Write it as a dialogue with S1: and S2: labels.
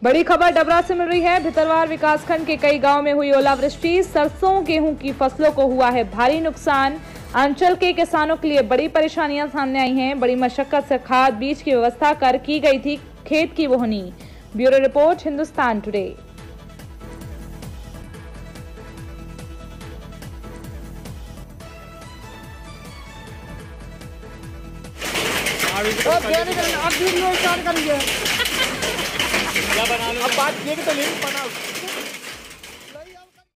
S1: बड़ी खबर डबरा से मिल रही है। भितरवार विकासखंड के कई गांव में हुई ओलावृष्टि, सरसों गेहूं की फसलों को हुआ है भारी नुकसान। अंचल के किसानों के लिए बड़ी परेशानियां सामने आई हैं। बड़ी मशक्कत से खाद बीज की व्यवस्था कर की गई थी खेत की बोहनी। Bureau report, Hindustan today.
S2: अब बात ये तो नहीं बना।